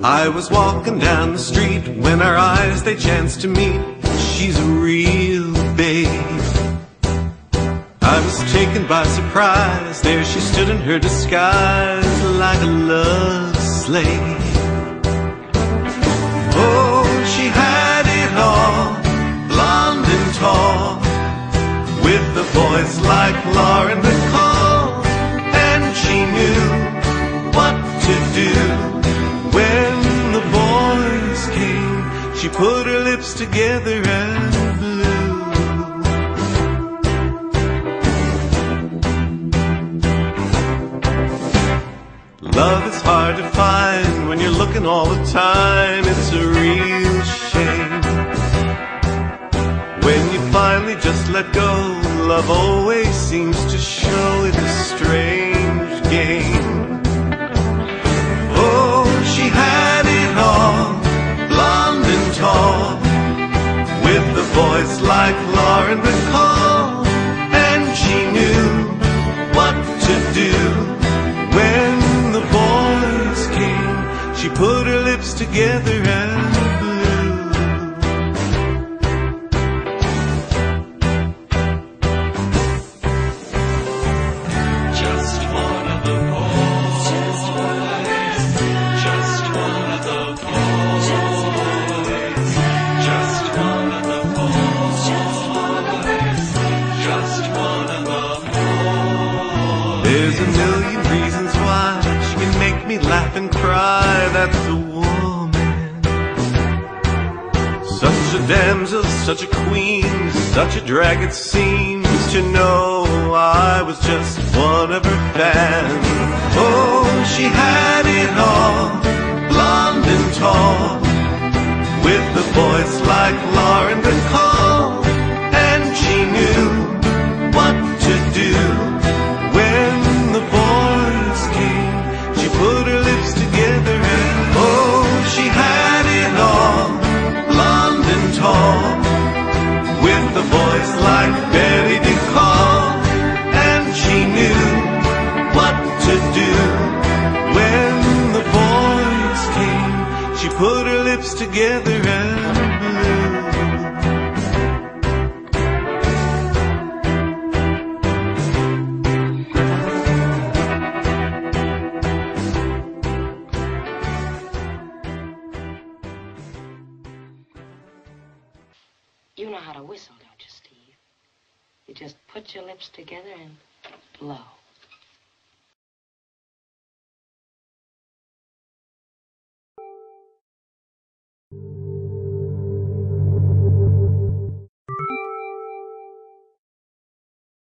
I was walking down the street when our eyes they chanced to meet. She's a real babe. I was taken by surprise. There she stood in her disguise like a love slave. Oh, she had it all, blonde and tall, with a voice like Lauren Bacall, and she knew what to do. When the boys came, she put her lips together and blew. Love is hard to find when you're looking all the time. It's a real shame. When you finally just let go, love always seems to show it's a strange game. Oh, she had it all, blonde and tall, with a voice like Lauren Bacall, and she knew what to do. When the boys came, she put her lips together and blew. Just one of the boys, just one of the boys, just one of the boys, just one of the boys. There's a million reasons why she can make me laugh and cry. That's a woman. Such a damsel, such a queen, such a drag it seems to know I was just one of her fans. Oh, she had it all, blonde and tall, with a voice like Lauren Bacall, and she knew what to do. When the boys came, she put her lips together and oh, she had it all, blonde and tall, with a voice like Betty DeCall, and she knew what to do. When the boys came, she put her lips together and blew. You know how to whistle, don't you, Steve? You just put your lips together and blow.